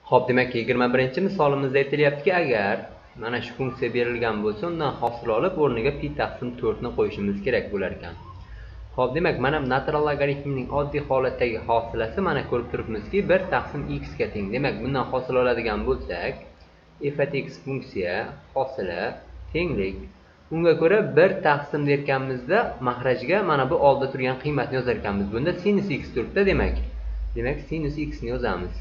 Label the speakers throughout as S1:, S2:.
S1: Xo'p, demak 21-misolimizda aytilyaptiki, agar mana shu funksiya berilgan bo'lsa, undan hosil olib, o'rniga pi taqsim 4 ni qo'yishimiz kerak bo'lar ekan. Xo'p, demak, mana natural logaritmning oddiy holatdagi hosilasi mana ko'rib turibmizki, 1 taqsim x ga teng. Demak, bundan hosil oladigan bo'lsak, f at x funksiya hosila tenglik. Unga ko'ra 1 taqsim derkanmizda, mahrajga mana bu oldida turgan qiymatni yozar ekanmiz. Bunda sinus x turibdi, demak. Demak, sinus x ni yozamiz.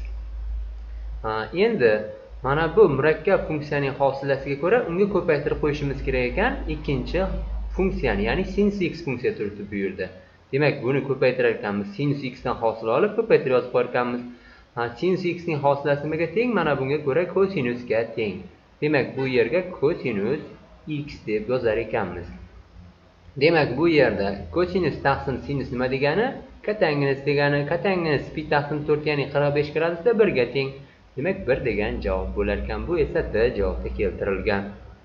S1: Endi mana bu murakkab funksiyaning hosilasiga ko'ra unga ko'paytirib qo'yishimiz kerak ekan ikkinchi funksiyani, ya'ni sinus x funksiya turibdi bu yerda. Demak, buni ko'paytirar ekanmiz. Sinus x dan hosil olib ko'paytirib yozib qo'yar ekanmiz. Sinus x ning hosilasi nimaga teng? Mana bunga ko'ra kosinusga teng. Demak, bu yerga kosinus x deb yozar ekanmiz. Demak, bu yerda kosinus taqsim sinus nima degani? Katanginus degani. Katanginus pi taqsim 4, ya'ni 45 gradusda 1 ga teng. Demak, 1 degan javob bo'lar ekan. Bu esa D javobda keltirilgan.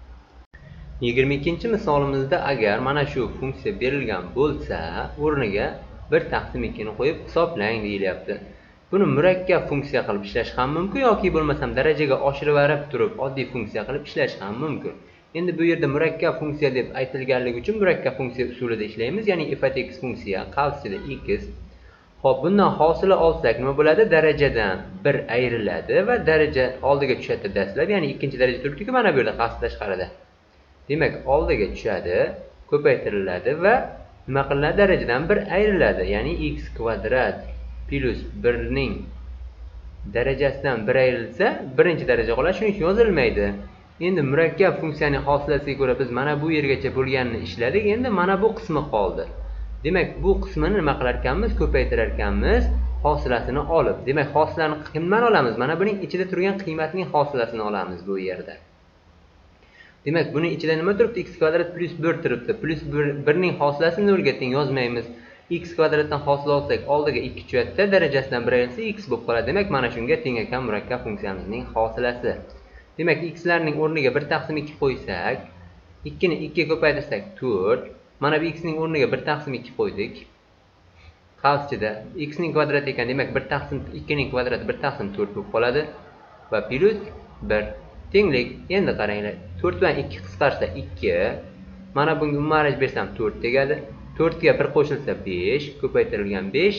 S1: 22-misolimizda agar mana shu funksiya berilgan bo'lsa, o'rniga 1 taqsim 2 ni qo'yib hisoblang deyilyapti. Buni murakkab funksiya qilib ishlash ham mumkin yoki bo'lmasam darajaga oshirib varib turib oddiy funksiya qilib ishlash ham mumkin. Endi bu yerda murakkab funksiya deb aytilganligi uchun murakkab funksiya usulida ishlaymiz, ya'ni f at x funksiya qarshisida x. Xo'p, bundan hosila olsak nima bo'ladi? Darajadan 1 ayriladi va daraja oldiga tushadi dastlab, ya'ni ikkinchi daraja turibdi-ku mana bu yerda qasd tashqarida. Demak, oldiga tushadi, ko'paytiriladi va nima qilinadi? Darajadan 1 ayriladi, ya'ni x kvadrat plus 1 ning darajasidan 1 ayrilsa, birinchi daraja qoladi, shuning uchun yozilmaydi. Endi murakkab funksiyaning hosilasiga ko'ra biz mana bu yergacha bo'lganini ishladik, endi mana bu qismi qoldi. Demak, bu qismini nima qilar ekanmiz? Ko'paytirar ekanmiz hosilasini olib. Demak, hosilani kimdan olamiz? Mana buning ichida turgan qiymatning hosilasini olamiz bu yerda. Demak, buning ichida nima turibdi? X kvadrat plus 1 turibdi. Plus 1 ning hosilasi 0 ga teng yozmaymiz. X kvadratdan hosil olsak, oldiga 2 tushadi, darajasidan 1 ayrilsa x bo'lib qoladi. Demak, mana shunga teng ekan murakkab funksiyamizning hosilasi. Demak, x larning o'rniga 1 taqsim 2 qo'ysak, 2 ni 2 ga ko'paytirsak 4. Mana bu x ning o'rniga 1 taqsim 2 qo'ydik. Qavsida x ning kvadrati ekan, demak 1 taqsim 2 ning kvadrati 1 taqsim 4 bo'lib qoladi va plus 1 tenglik. Endi qaranglar, 4 bilan 2 qisqarsa 2. Mana bunga ummaraj bersam 4 tegadi. 4 ga 1 qo'shilsa 5, ko'paytirilgan 5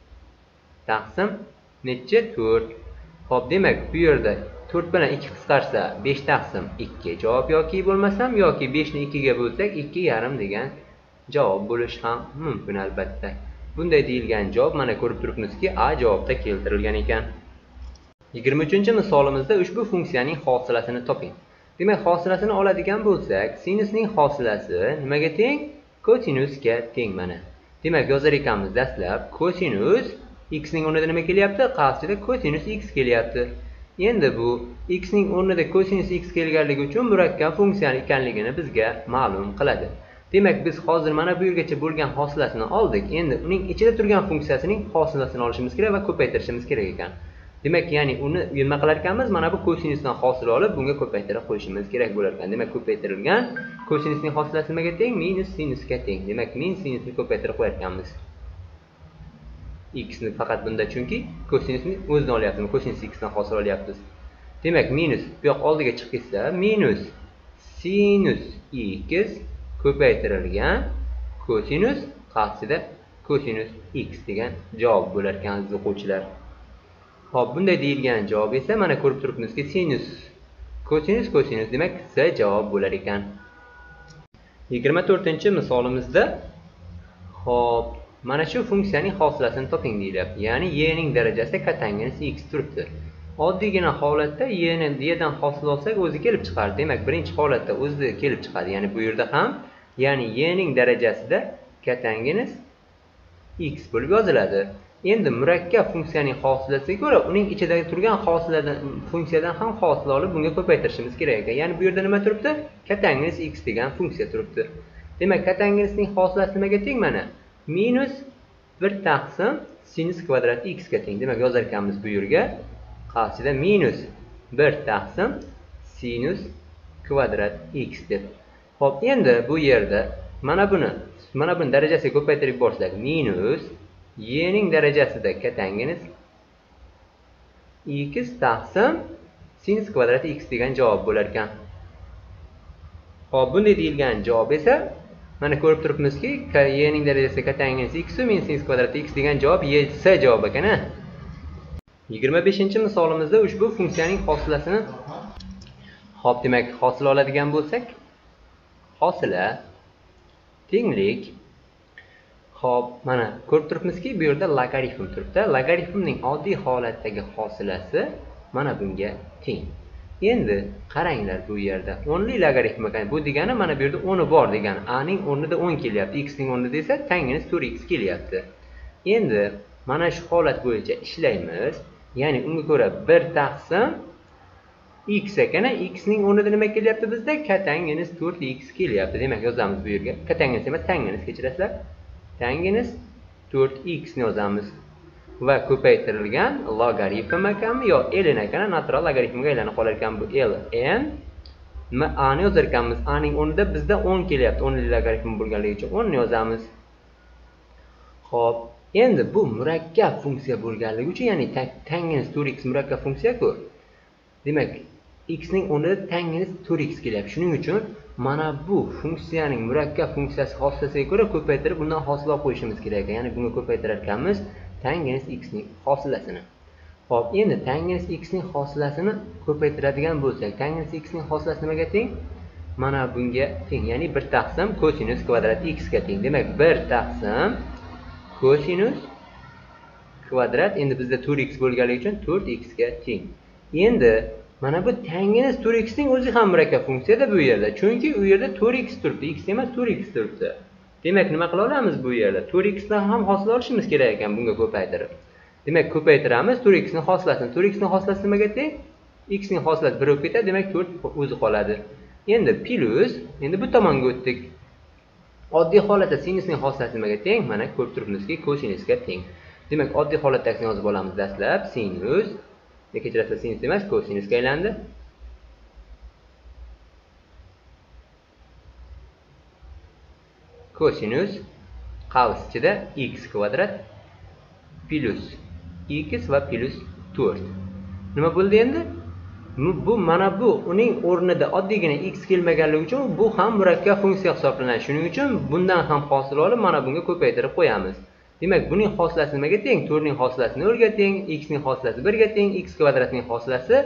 S1: taqsim necha? 4. Xo'p, demak bu yerda 4 bilan 2 qisqarsa 5 taqsim 2 javob yoki bo'lmasam yoki 5 ni 2 ga bo'lsak 2,5 degan javob bo'lishi ham mumkin albatta. Bunday deyilgan javob mana ko'rib turibmizki, A javobda keltirilgan ekan. 23-misolimizda ushbu funksiyaning hosilasini toping. Demak, hosilasini oladigan bo'lsak, sinusning hosilasi nimaga teng? Kosinusga teng mana. Demak, yozar ekanmiz dastlab kosinus x ning o'rnida nima kelyapti? Qarshisida kosinus x kelyapti. Endi bu x ning o'rnida kosinus x kelganligi uchun murakkab funksiya ekanligini bizga ma'lum qiladi. Demak, biz hozir mana bu yergacha bo'lgan hosilasini oldik. Endi uning ichida turgan funksiyasining hosilasini olishimiz kerak va ko'paytirishimiz kerak ekan. Demak, ya'ni uni nima qilar ekanmiz? Mana bu kosinusdan hosil olib, bunga ko'paytirib qo'yishimiz kerak bo'lar ekan. Demak, ko'paytirilgan kosinusning hosilasi nimaga teng? Minus sinusga teng. Demak, min sinusni ko'paytirib qo'yar ekanmiz. X ni faqat bunda, chunki kosinusni o'zini olyapmiz. Kosinus x dan hosil olyapmiz. Demak, minus bu yoq oldiga chiqib ketsa, minus sinus x ko'paytirilgan kosinus qarshisida kosinus x degan javob bo'lar ekan aziz o'quvchilar. Xo'p, bunday deyilgan javob esa mana ko'rib turibmizki, sinus kosinus kosinus, demak C javob bo'lar ekan. 24-misolimizda xo'p, mana shu funksiyaning hosilasini toping deyilyapti. Ya'ni y ning darajasi katanginus x turibdi. Oddiygina holatda y dan hosil olsak o'zi kelib chiqadi. Demak, birinchi holatda o'zi kelib chiqadi. Ya'ni bu yerda ham, ya'ni y ning darajasida katanginus x bo'lib yoziladi. Endi murakkab funksiyaning hosilasiga ko'ra uning ichida turgan funksiyadan ham hosil olib bunga ko'paytirishimiz kerak ekan. Ya'ni bu yerda nima turibdi? Katanginus x degan funksiya turibdi. Demak, katanginusning hosilasi nimaga teng mana? Minus 1 taqsim sinus kvadrat x ga teng. Demak, yozar ekanmiz bu yerga qarshisida minus 1 taqsim sinus kvadrat x deb. Xo'p, endi bu yerda mana buni darajasiga ko'paytirib borsak, minus y ning darajasida katanginus x taqsim sinus kvadrati x degan javob bo'lar ekan. Hop, bunday deyilgan javob esa mana ko'rib turibmizki, y ning darajasi katanginus x min sinus kvadrati x degan javob C javob ekan. 25-misolimizda ushbu funksiyaning hosilasini hop, demak, hosila oladigan bo'lsak, hosila tenglik. Hop, mana ko'rib turibmizki, bu yerda logaritm turibdi. Logaritmning oddiy holatdagi hosilasi mana bunga teng. Endi qaranglar, bu yerda 10li logaritm ekan. Bu degani mana bu yerda 10 bor degani. A ning o'rnida 10 kelyapti, x ning o'rnida esa tanginus 4x kelyapti. Endi mana shu holat bo'yicha ishlaymiz. Ya'ni unga ko'ra 1 taqsim x ekan. X ning o'rnida nima kelyapti bizda? Katanginus 4x kelyapti. Demak, yozamiz bu yerga. Katanginus emas, tanginus, kechirasizlar. Tanginus 4x ni yozamiz. Va ko'paytirilgan logaritm ekanmi yo ln ekan, natural logaritmga aylanib qolar ekan bu ln. Nima a ni yozar ekanmiz? A ning o'rnida bizda 10 kelyapti. 10li logaritm bo'lganligi uchun 10 ni yozamiz. Xo'p, endi bu murakkab funksiya bo'lganligi uchun, ya'ni tanginus 4x murakkab funksiya-ku. Demak, x ning o'rnida tanginus 4x kelyapti. Shuning uchun mana bu funksiyaning murakkab funksiyasi hosilasiga ko'ra ko'paytirib bundan hosil olib qo'yishimiz kerak. Ya'ni bunga ko'paytirar ekanmiz tanginus x ning hosilasini. Xo'p, endi tanginus x ning hosilasini ko'paytiradigan bo'lsak, tanginus x ning hosilasi nimaga teng? Mana bunga teng. Ya'ni 1 taqsim kosinus kvadrati x ga teng. Demak, 1 taqsim kosinus kvadrat, endi bizda 4x bo'lganligi uchun 4x ga teng. Endi mana bu tanginus 4x ning o'zi ham murakkab funksiyada bu yerda. Chunki u yerda 4x turibdi, x emas 4x turibdi. Demak, nima qila olamiz bu yerda? 4x dan ham hosil olishimiz kerak ekan bunga ko'paytirib. Demak, ko'paytiramiz 4x ning hosilasini. 4x ning hosilasi nimaga teng? X ning hosilasi 1 bo'lib ketadi, demak 4 o'zi qoladi. Endi plus, endi bu tomonga o'tdik. Oddiy holatda sinusning hosilasi nimaga teng? Mana ko'rib turibmizki, kosinusga teng. Demak, oddiy holatdagini yozib olamiz dastlab. Sinus, kechirasiz, sinus emas, kosinusga aylandi. Kosinus qavs ichida x kvadrat plus x va plus 4. Nima bo'ldi endi? Bu mana bu uning o'rnida oddiygina x kelmaganligi uchun bu ham murakkab funksiya hisoblanadi. Shuning uchun bundan ham hosil olib mana bunga ko'paytirib qo'yamiz. Demak, buning hosilasi nimaga teng? 4 ning hosilasi 0 ga teng, x ning hosilasi 1 ga teng, x kvadratning hosilasi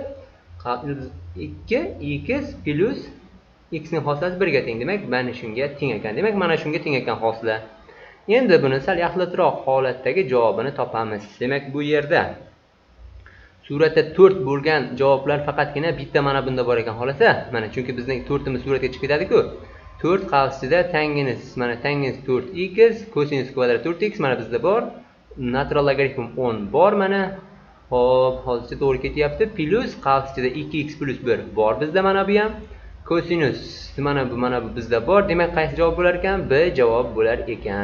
S1: 2x plus x ning hosilasi 1 ga teng. Demak, mana shunga teng ekan. Demak, mana shunga teng ekan hosila. Endi buni sal yaxlitroq holatdagi javobini topamiz. Demak, bu yerda suratda 4 bo'lgan javoblar faqatgina bitta mana bunda bor ekan xolasa. Mana chunki bizning 4imiz suratga chiqib ketadi-ku. 4 qavsida tanginus, mana tanginus 4x, kosinus kvadrat 4x mana bizda bor. Natural logaritm 10 bor mana. Hop, hozircha to'g'ri ketyapti. Plus qavsida 2x plus 1 bor bizda mana bu ham. Kosinus mana bu bizda bor. Demak, qaysi javob bo'lar ekan? B javob bo'lar ekan.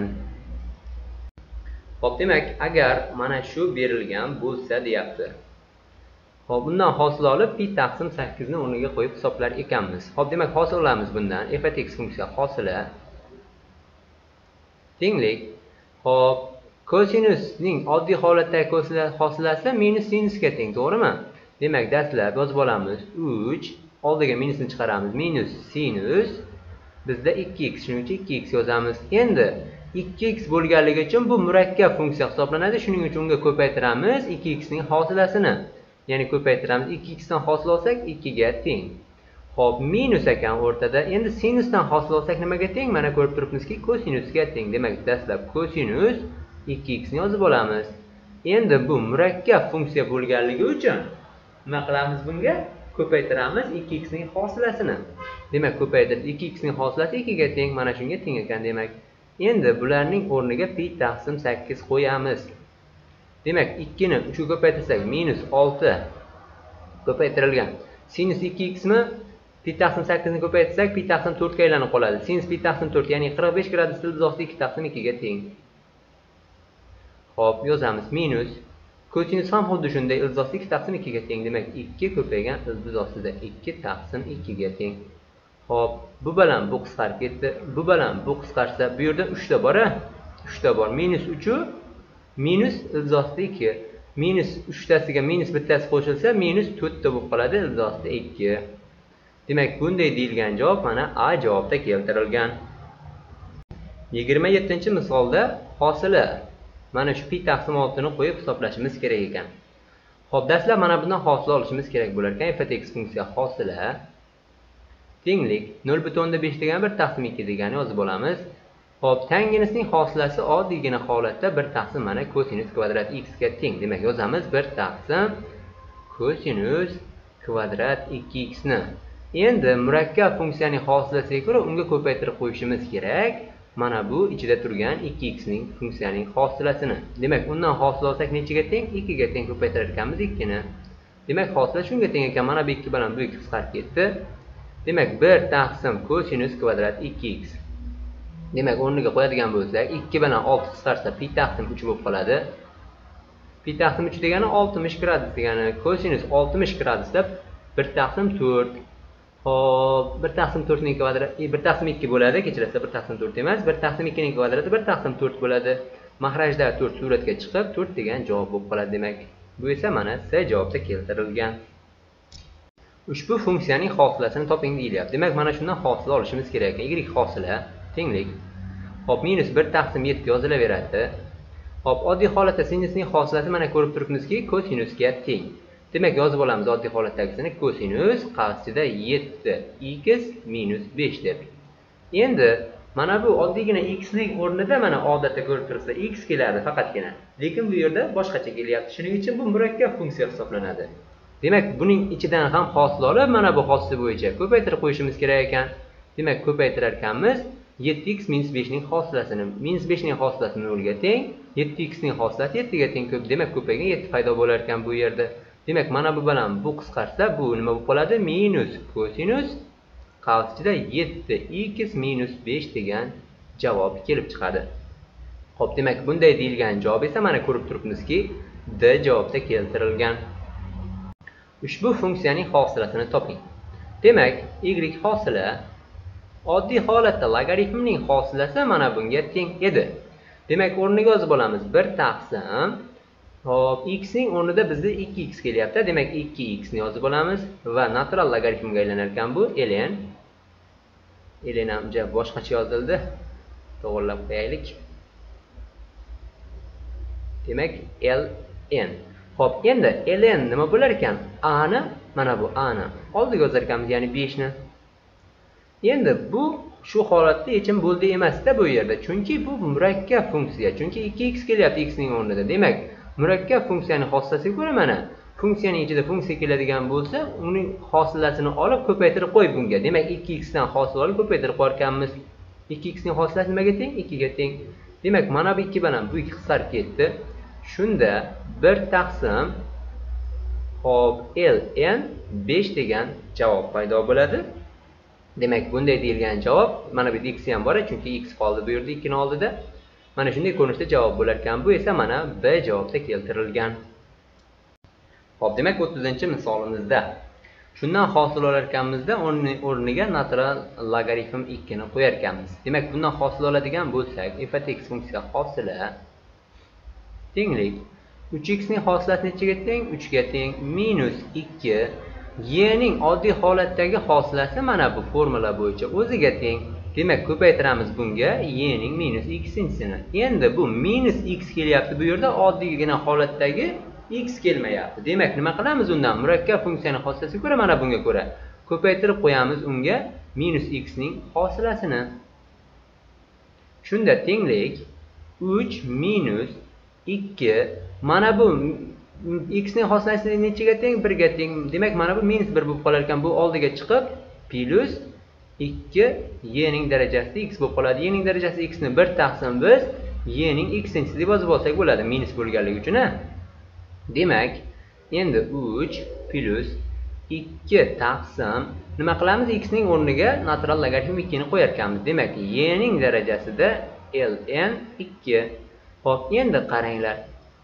S1: Hop, demak, agar mana shu berilgan bo'lsa deyapti. Hop, bundan hosil olib pi taqsim 8 ni o'rniga qo'yib hisoblar ekanmiz. Hop, demak, hosil olamiz bundan. F at x funksiya hosila tenglik. Hop, kosinusning oddiy holatdagi hosilasi minus sinusga teng, to'g'rimi? Demak, dastlab yozib olamiz 3, oldiga minusni chiqaramiz. Minus sinus bizda 2x, shuning uchun 2x yozamiz. Endi 2x bo'lganligi uchun bu murakkab funksiya hisoblanadi. Shuning uchun unga ko'paytiramiz 2x ning hosilasini. Ya'ni ko'paytiramiz, 2x dan hosil olsak 2 ga teng. Xo'p, minus ekan o'rtada. Endi sinusdan hosil olsak nimaga teng? Mana ko'rib turibmizki, kosinusga teng. Demak, dastlab kosinus 2x ni yozib olamiz. Endi bu murakkab funksiya bo'lganligi uchun nima qilamiz bunga? Ko'paytiramiz 2x ning hosilasini. Demak, ko'paytirib 2x ning hosilasi 2 ga teng, mana shunga teng ekan demak. Endi bularning o'rniga pi taqsim 8 qo'yamiz. Demak, 2 ni 3 ga ko'paytirsak minus 6 ko'paytirilgan. Sinus 2x mi? Pi taqsim 8 ni ko'paytirsak pi taqsim 4 ga aylanib qoladi. Sinus pi taqsim 4, ya'ni 45 gradus ildizosi 2 taqsim 2 ga teng. Xo'p, yozamiz minus. Kosinus ham xuddi shunday, ildizosi 2 taqsim 2 ga teng. Demak, 2 ko'paygan ildizosida 2 taqsim 2 ga teng. Xo'p, bu bilan bu qisqarib ketdi. Bu bilan bu qisqarsa, bu yerda 3 ta bor-a? 3 ta bor. Minus 3 minus ildizosida 2. minus 3tasiga minus bittasi qo'shilsa minus 4 ta bo'lib qoladi, ildosida 2. Demak, bunday deyilgan javob mana A javobda keltirilgan. 27-misolda hosila mana shu pi taqsim 6 ni qo'yib hisoblashimiz kerak ekan. Xo'p, dastlab mana bundan hosila olishimiz kerak bo'lar ekan. f(x) funksiya hosila tenglik 0.5 degan 1 taqsim 2 degani yozib olamiz. Xo'p, tangenusning hosilasi oddiygina holatda 1 taqsim mana kosinus kvadrat x ga teng. Demak, yozamiz 1 taqsim kosinus kvadrat 2x ni. Endi murakkab funksiyaning hosilasiga ko'ra unga ko'paytirib qo'yishimiz kerak. Mana bu ichida turgan 2x ning funksiyaning hosilasini. Demak, undan hosil olsak nechaga teng? 2 ga teng ko'paytirar ekanmiz 2 ni. Demak, hosila shunga teng ekan. Mana bu 2 bilan bu 2 qisqarib ketdi. Demak, 1 taqsim kosinus kvadrat 2x. Demak, o'rniga qo'yadigan bo'lsak, 2 bilan 6 qisqarsa pi taqsim 3 bo'lib qoladi. Pi taqsim 3 degani 60 gradus degani. Kosinus 60 gradusda 1 taqsim 4. Hop, 1 taqsim 4 ning kvadrati 1 taqsim 2 bo'ladi. Kechirasiz, 1 taqsim 4 emas, 1 taqsim 2 ning kvadrati 1 taqsim 4 bo'ladi. Mahrajda 4 suratga chiqib, 4 degan javob bo'lib qoladi demak. Bu esa mana C javobda keltirilgan. Ushbu funksiyaning hosilasini toping deyilyapti. Demak, mana shundan hosila olishimiz kerak ekan. Y hosila tenglik. Hop, minus 1 taqsim 7 yozilaveradi. Hop, oddiy holatda sinusning hosilasi mana ko'rib turibmizki, kosinusga teng. Demak, yozib olamiz oddiy holatdagisini kosinus qarshisida 7x minus 5 deb. Endi mana bu oddiygina x ning o'rnida mana odatda ko'rib turibsizlar, x keladi faqatgina. Lekin bu yerda boshqacha kelyapti. Shuning uchun bu murakkab funksiya hisoblanadi. Demak, buning ichidan ham hosil olib, mana bu hosila bo'yicha ko'paytirib qo'yishimiz kerak ekan. Demak, ko'paytirar ekanmiz 7x minus 5 ning hosilasini. Minus 5 ning hosilasi 0 ga teng, 7x ning hosilasi 7 ga teng. Demak, ko'paygan 7 paydo bo'lar ekan bu yerda. Demak, mana bu bilan bu qisqarsa, bu nima bo'lib qoladi? Minus kosinus qarshisida 7x minus 5 degan javob kelib chiqadi. Xo'p, demak, bunday deyilgan javob esa mana ko'rib turibmizki, D javobda keltirilgan. Ushbu funksiyaning hosilasini toping. Demak, y hosila oddiy holatda logaritmning hosilasi mana bunga teng edi. Demak, o'rniga yozib olamiz 1 taqsim. Hop, x ning o'rnida bizda 2x kelyapti. Demak, 2x ni yozib olamiz va natural logaritmga aylanar ekan bu ln. Ln ham boshqacha yozildi. To'g'rilab qo'yaylik. Demak, ln. Hop, endi ln nima bo'lar ekan? A ni, mana bu A ni oldiga yozar ekanmiz, ya'ni 5 ni. Endi bu shu holatda yechim bo'ldi emas-da bu yerda. Chunki bu murakkab funksiya. Chunki 2x kelyapti x ning o'rnida. Demak, murakkab funksiyaning hosilasiga ko'ra mana funksiyaning ichida funksiya keladigan bo'lsa, uning hosilasini olib ko'paytirib qo'y bunga. Demak, 2x dan hosil olib ko'paytirib qo'yarkanmiz. 2x ning hosilasi nimaga teng? 2 ga teng. Demak, mana bu 2 bilan bu 2 qisqarib ketdi. Shunda 1 taqsim hop ln 5 degan javob paydo bo'ladi. Demak, bunday deyilgan javob mana bu x ham bor, chunki x qoldi bu yerda 2 ning oldida. Mana shunday ko'rinishda javob bo'lar ekan. Bu esa mana B javobda keltirilgan. Xo'p, demak 30-misolimizda shundan hosil olar ekanmizda o'rniga natural logaritm 2 ni qo'yar ekanmiz. Demak, bundan hosil oladigan bo'lsak, f(x) funksiya hosila tenglik 3x ning hosilasi nechaga teng? 3 ga teng minus 2 y ning oddiy holatdagi hosilasi mana bu formula bo'yicha o'ziga teng. Demak, ko'paytiramiz bunga y ning minus x-sini. Endi bu minus x kelyapti bu yerda, oddiygina holatdagi x kelmayapti. Demak, nima qilamiz undan? Murakkab funksiyaning hosilasiga ko'ra mana bunga ko'ra ko'paytirib qo'yamiz unga minus x ning hosilasini. Shunda tenglik 3 minus 2 mana bu x ning hosilasi nechaga teng? 1 ga teng. Demak, mana bu minus 1 bo'lib qolar ekan. Bu oldiga chiqib plus 2 y ning darajasida x bo'lib qoladi. Y ning darajasi x ni 1 taqsim biz y ning x-inchisi deb yozib olsak bo'ladi, minus bo'lganligi uchun. Demak, endi 3 plus 2 taqsim nima qilamiz? X ning o'rniga natural logaritm 2 ni qo'yar ekanmiz. Demak, y ning darajasida ln 2. Xo'p, endi qaranglar.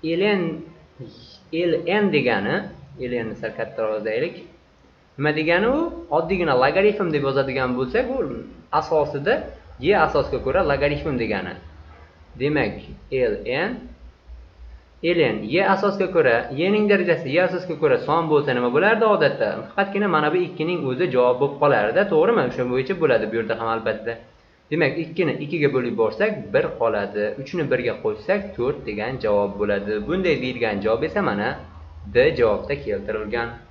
S1: ln degani, ln ni sal kattaroq yozaylik. Nima degani u? Oddiygina logaritm deb yozadigan bo'lsak, u asosida y asosga ko'ra logaritm degani. Demak, ln ln y asosga ko'ra, y ning darajasi y asosga ko'ra son bo'lsa nima bo'lardi odatda? Faqatgina mana bu 2 ning o'zi javob bo'lib qolardi, to'g'rimi? O'sha bo'yicha bo'ladi bu yerda ham albatta. Demak, 2 ni 2 ga bo'lib borsak 1 qoladi. 3 ni 1 ga qo'shsak 4 degan javob bo'ladi. Bunday deyilgan javob esa mana D javobda keltirilgan.